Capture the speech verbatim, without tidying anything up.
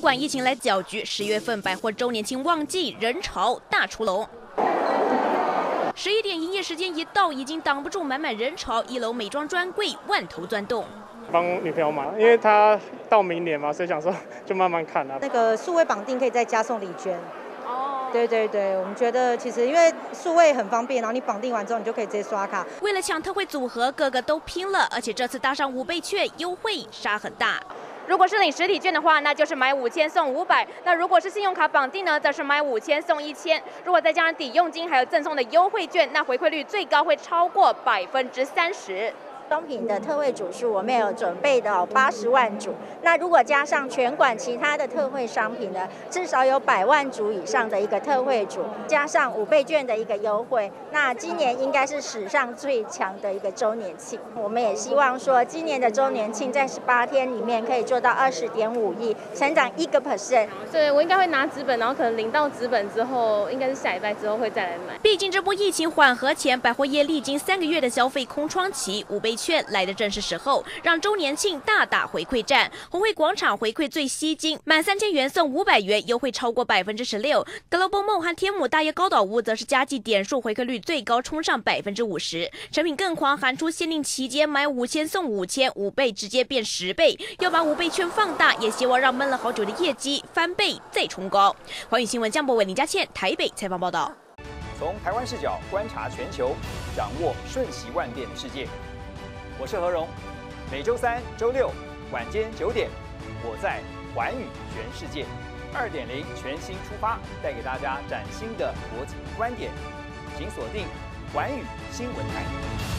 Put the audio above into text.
冠疫情来搅局，十月份百货周年庆旺季人潮大出笼。 十一点营业时间一到，已经挡不住满满人潮，一楼美妆专柜万头钻动。 帮女朋友买，因为她到明年嘛，所以想说就慢慢看啊。 那个数位绑定可以再加送礼券。哦，对对对，我们觉得其实因为数位很方便，然后你绑定完之后，你就可以直接刷卡。 为了抢特惠组合，个个都拼了，而且这次搭上五倍券，优惠杀很大。 如果是领实体券的话，那就是买五千送五百；那如果是信用卡绑定呢，则是买五千送一千。如果再加上抵用金，还有赠送的优惠券，那回馈率最高会超过百分之三十。 商品的特惠组数我们有准备的八十万组，那如果加上全馆其他的特惠商品呢，至少有百万组以上的一个特惠组，加上五倍券的一个优惠，那今年应该是史上最强的一个周年庆。我们也希望说，今年的周年庆在十八天里面可以做到二十点五亿，成长一个 percent。 对，我应该会拿纸本，然后可能领到纸本之后，应该是下礼拜之后会再来买。 毕竟这波疫情缓和前，百货业历经三个月的消费空窗期，五倍 券来的正是时候，让周年庆大打回馈战。红会广场回馈最吸睛，满三千元送五百元，优惠超过百分之十六。Global Mall 和天母大业高岛屋则是佳绩点数回馈率最高，冲上百分之五十。成品更狂，喊出限定期间买五千送五千，五倍直接变十倍，要把五倍券放大，也希望让闷了好久的业绩翻倍再冲高。华语新闻江博伟、林佳倩台北采访报道。 从台湾视角观察全球，掌握瞬息万变的世界。 我是何荣，每周三、周六晚间九点，我在寰宇全世界二点零全新出发，带给大家崭新的国际观点，请锁定寰宇新闻台。